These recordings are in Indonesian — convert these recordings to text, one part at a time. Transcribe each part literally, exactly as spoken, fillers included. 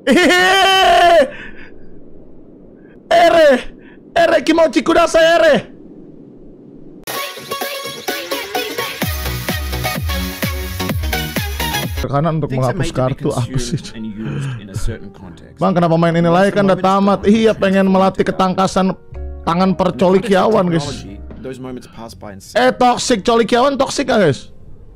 Ere, ere kimochi kudasai ere. Kanan untuk menghapus kartu apa sih? Bang, kenapa main ini lagi kan udah tamat? Iya, pengen melatih ketangkasan tangan percolikiawan, guys. Eh, toxic colikiawan toxic gak, guys?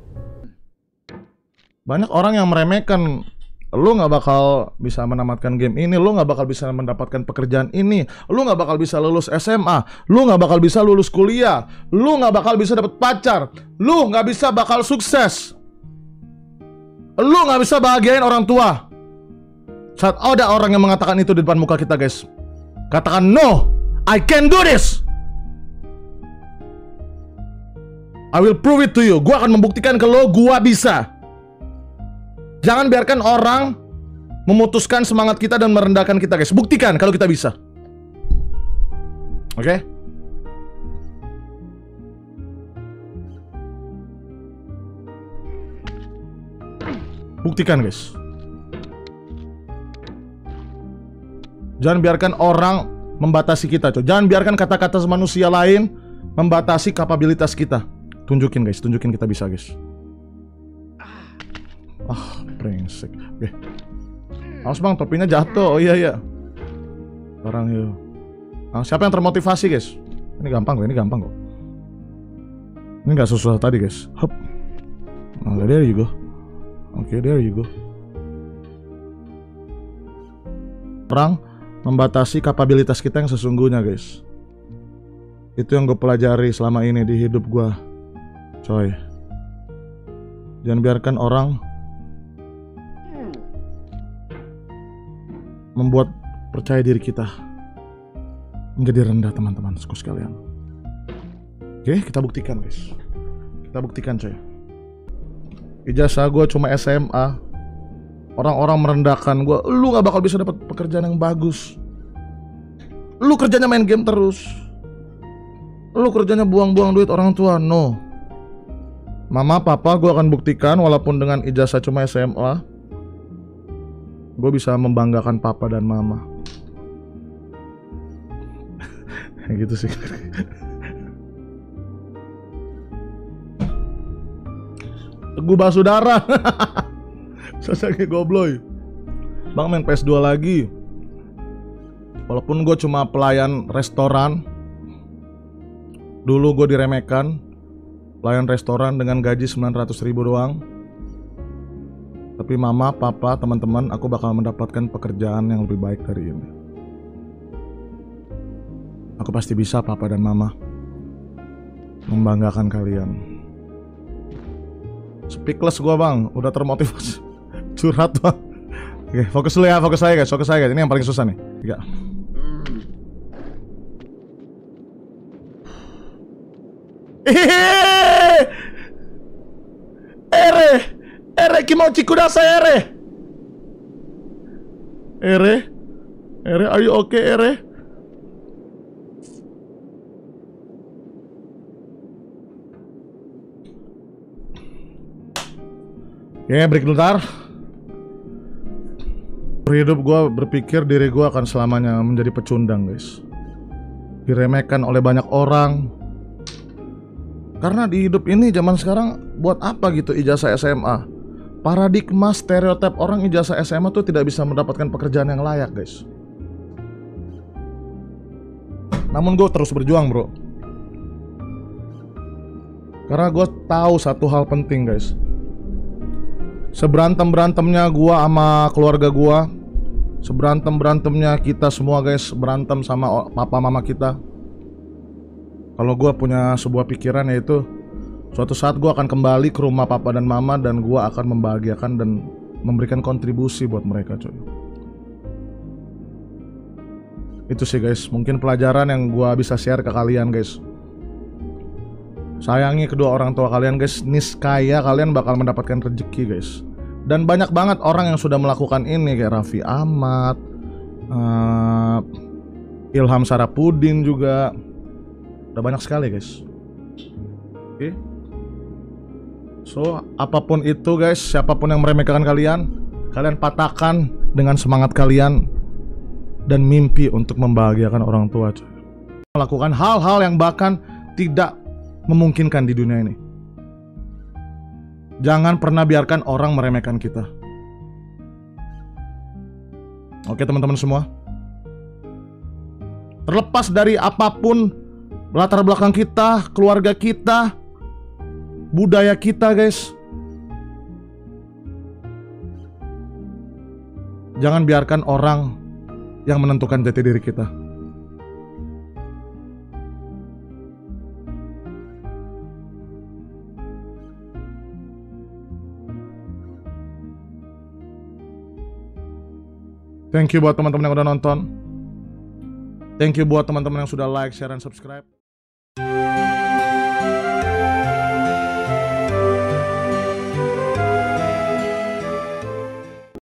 Banyak orang yang meremehkan. Lu nggak bakal bisa menamatkan game ini, lu nggak bakal bisa mendapatkan pekerjaan ini, lu nggak bakal bisa lulus S M A, lu nggak bakal bisa lulus kuliah, lu nggak bakal bisa dapat pacar, lu nggak bisa bakal sukses, lu nggak bisa bahagiain orang tua. Saat ada orang yang mengatakan itu di depan muka kita, guys, katakan no, I can do this. I will prove it to you. Gua akan membuktikan ke lo, gua bisa. Jangan biarkan orang memutuskan semangat kita dan merendahkan kita, guys. Buktikan kalau kita bisa. Oke? Okay? Buktikan, guys. Jangan biarkan orang membatasi kita, coy. Jangan biarkan kata-kata manusia lain membatasi kapabilitas kita. Tunjukin, guys. Tunjukin kita bisa, guys. Ah, brengsek. Oke. Awas bang, topinya jatuh. Oh iya iya. Orang yuk. Ah, siapa yang termotivasi, guys? Ini gampang kok, ini gampang kok. Ini nggak susah tadi, guys. Hup. Nah, there you go. Oke, okay, there you go. Orang membatasi kapabilitas kita yang sesungguhnya, guys. Itu yang gue pelajari selama ini di hidup gue, coy. Jangan biarkan orang membuat percaya diri kita menjadi rendah, teman-teman sekalian. Oke, kita buktikan, guys. Kita buktikan, coy. Ijazah gue cuma S M A. Orang-orang merendahkan gue. Lu gak bakal bisa dapat pekerjaan yang bagus. Lu kerjanya main game terus. Lu kerjanya buang-buang duit orang tua. No. Mama, papa, gue akan buktikan walaupun dengan ijazah cuma S M A, gue bisa membanggakan papa dan mama. Gitu sih. Teguh Basudara. Sasaki Gobloy. Bang, main P S dua lagi. Walaupun gue cuma pelayan restoran. Dulu gue diremehkan. Pelayan restoran dengan gaji sembilan ratus ribu doang. Tapi mama, papa, teman-teman, aku bakal mendapatkan pekerjaan yang lebih baik dari ini. Aku pasti bisa, papa dan mama, membanggakan kalian. Speechless gua, bang, udah termotivasi. Curhat, bang. Oke, fokus dulu ya, fokus saya guys, fokus saya guys. Ini yang paling susah nih. Tiga. Ere, ere kimochi kudasai ere. Ere, ere, are you okay, ere? Oke, break dulu ntar. Hidup gue berpikir diri gue akan selamanya menjadi pecundang, guys. Diremehkan oleh banyak orang. Karena di hidup ini zaman sekarang buat apa gitu ijazah S M A? Paradigma stereotip orang ijazah S M A tuh tidak bisa mendapatkan pekerjaan yang layak, guys. Namun gue terus berjuang, bro. Karena gue tahu satu hal penting, guys. Seberantem-berantemnya gue sama keluarga gue, seberantem-berantemnya kita semua, guys, berantem sama papa mama kita. Kalau gue punya sebuah pikiran, yaitu suatu saat gue akan kembali ke rumah papa dan mama, dan gue akan membahagiakan dan memberikan kontribusi buat mereka, coy. Itu sih, guys, mungkin pelajaran yang gue bisa share ke kalian, guys. Sayangi kedua orang tua kalian, guys. Niscaya kalian bakal mendapatkan rezeki, guys. Dan banyak banget orang yang sudah melakukan ini, kayak Raffi Ahmad, uh, Ilham Sarapudin juga. Udah banyak sekali, guys. Oke okay. So, apapun itu, guys, siapapun yang meremehkan kalian, kalian patahkan dengan semangat kalian dan mimpi untuk membahagiakan orang tua, coy. Melakukan hal-hal yang bahkan tidak memungkinkan di dunia ini. Jangan pernah biarkan orang meremehkan kita. Oke teman-teman semua, terlepas dari apapun latar belakang kita, keluarga kita, budaya kita, guys, jangan biarkan orang yang menentukan jati diri kita. Thank you buat teman-teman yang udah nonton. Thank you buat teman-teman yang sudah like, share, dan subscribe.